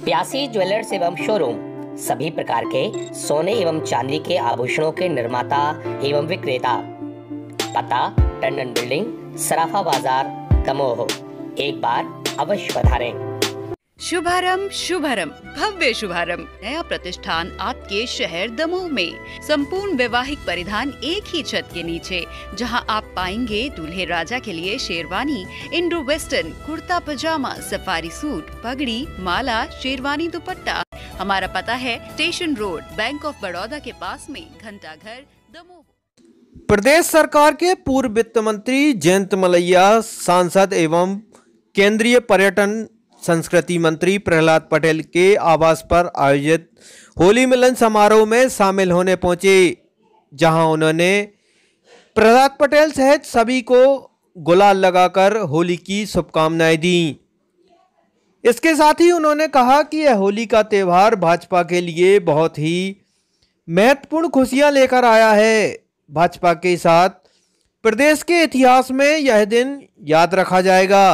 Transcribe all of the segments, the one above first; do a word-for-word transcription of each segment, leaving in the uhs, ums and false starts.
प्यासी ज्वेलर्स एवं शोरूम सभी प्रकार के सोने एवं चांदी के आभूषणों के निर्माता एवं विक्रेता। पता टंडन बिल्डिंग, सराफा बाजार, दमोह। एक बार अवश्य पधारें। शुभारंभ शुभारंभ भव्य शुभारंभ नया प्रतिष्ठान आपके शहर दमोह में। संपूर्ण वैवाहिक परिधान एक ही छत के नीचे, जहां आप पाएंगे दूल्हे राजा के लिए sherwani, Indo western, kurta pyjama, safari suit, पगड़ी, माला, शेरवानी, दुपट्टा। हमारा पता है station road, bank of Baroda के पास में, घंटा घर, दमोह। प्रदेश सरकार के पूर्व वित्त मंत्री जयंत मलैया, सांसद एवं केंद्रीय पर्यटन संस्कृति मंत्री प्रहलाद पटेल के आवास पर आयोजित होली मिलन समारोह में शामिल होने पहुंचे, जहां उन्होंने प्रहलाद पटेल सहित सभी को गुलाल लगाकर होली की शुभकामनाएं दी। इसके साथ ही उन्होंने कहा कि यह होली का त्यौहार भाजपा के लिए बहुत ही महत्वपूर्ण खुशियां लेकर आया है। भाजपा के साथ प्रदेश के इतिहास में यह दिन याद रखा जाएगा।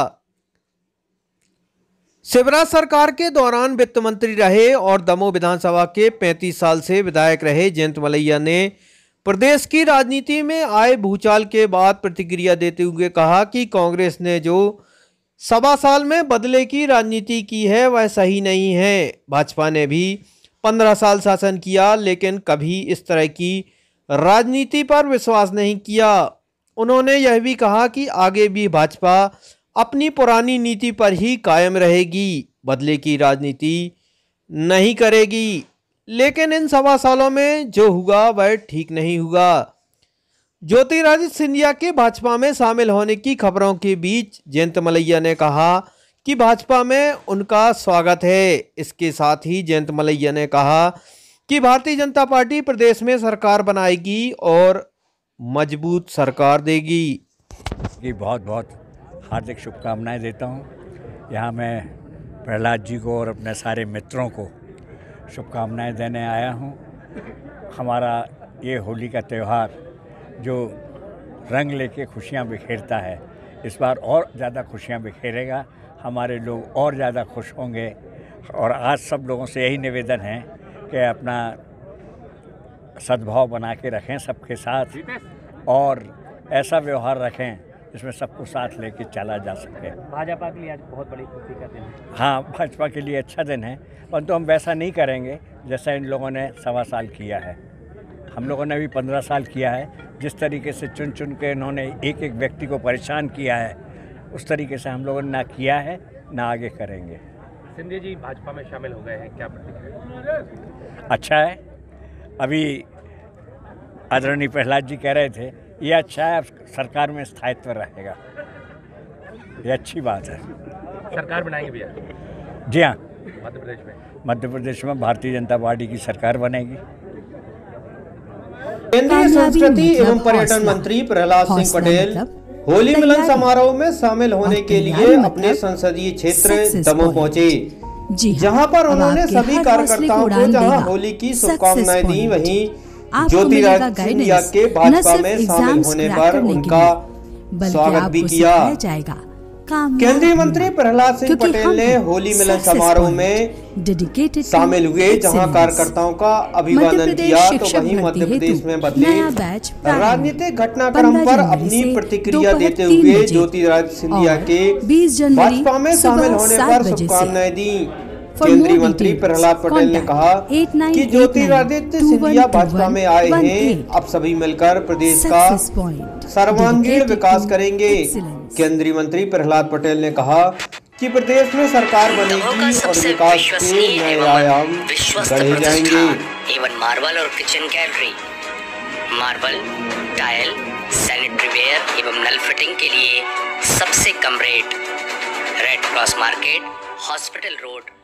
शिवराज सरकार के दौरान वित्त मंत्री रहे और दमोह विधानसभा के पैंतीस साल से विधायक रहे जयंत मलैया ने प्रदेश की राजनीति में आए भूचाल के बाद प्रतिक्रिया देते हुए कहा कि कांग्रेस ने जो सवा साल में बदले की राजनीति की है वह सही नहीं है। भाजपा ने भी पंद्रह साल शासन किया, लेकिन कभी इस तरह की राजनीति पर विश्वास नहीं किया। उन्होंने यह भी कहा कि आगे भी भाजपा अपनी पुरानी नीति पर ही कायम रहेगी, बदले की राजनीति नहीं करेगी। लेकिन इन सवा सालों में जो हुआ वह ठीक नहीं हुआ। ज्योतिरादित्य सिंधिया के भाजपा में शामिल होने की खबरों के बीच जयंत मलैया ने कहा कि भाजपा में उनका स्वागत है। इसके साथ ही जयंत मलैया ने कहा कि भारतीय जनता पार्टी प्रदेश में सरकार बनाएगी और मजबूत सरकार देगी। ये बहुत बहुत हार्दिक शुभकामनाएं देता हूं। यहाँ मैं प्रहलाद जी को और अपने सारे मित्रों को शुभकामनाएं देने आया हूं। हमारा ये होली का त्यौहार जो रंग लेके खुशियां बिखेरता है, इस बार और ज़्यादा खुशियां बिखेरेगा। हमारे लोग और ज़्यादा खुश होंगे। और आज सब लोगों से यही निवेदन है कि अपना सद्भाव बना के रखें सबके साथ और ऐसा व्यवहार रखें इसमें सबको साथ लेके चला जा सके। भाजपा के लिए आज बहुत बड़ी खुशी का दिन है। हाँ, भाजपा के लिए अच्छा दिन है, परंतु हम वैसा नहीं करेंगे जैसा इन लोगों ने सवा साल किया है। हम लोगों ने भी पंद्रह साल किया है। जिस तरीके से चुन चुन के इन्होंने एक एक व्यक्ति को परेशान किया है, उस तरीके से हम लोगों ने ना किया है ना आगे करेंगे। सिंधिया जी भाजपा में शामिल हो गए हैं, क्या प्रतिक्रिया? अच्छा है। अभी आदरणीय प्रहलाद जी कह रहे थे ये अच्छा है, अब सरकार में स्थायित्व रहेगा, ये अच्छी बात है। सरकार बनाएंगे भैया? जी हाँ, मध्य प्रदेश में मध्य प्रदेश में भारतीय जनता पार्टी की सरकार बनेगी। केंद्रीय संस्कृति एवं पर्यटन मंत्री प्रहलाद सिंह पटेल होली मिलन समारोह में शामिल होने के लिए अपने संसदीय क्षेत्र दमोह पहुंचे, जहां पर उन्होंने सभी कार्यकर्ताओं को जहां होली की शुभकामनाएं दी, वहीं ज्योतिरादित्य सिंधिया के भाजपा में शामिल होने पर उनका स्वागत भी किया। केंद्रीय मंत्री प्रहलाद सिंह पटेल ने होली मिलन समारोह में शामिल हुए, जहां कार्यकर्ताओं का अभिवादन किया, तो वहीं मध्य प्रदेश में बदले राजनीतिक घटनाक्रम पर अपनी प्रतिक्रिया देते हुए ज्योतिरादित्य सिंधिया के भाजपा में शामिल होने पर शुभकामनाएं दी। केंद्रीय मंत्री प्रहलाद पटेल ने कहा कि ज्योतिरादित्य सिंधिया भाजपा में आए हैं, अब सभी मिलकर प्रदेश का सर्वांगीण विकास करेंगे। केंद्रीय मंत्री प्रहलाद पटेल ने कहा कि प्रदेश में सरकार बनेगी और विकास के नए आयाम गढ़े जाएंगे। एवं मार्बल और kitchen gallery, marble, tile, sanitary ware एवं नल फिटिंग के लिए सबसे कम rate. Red cross market, hospital road,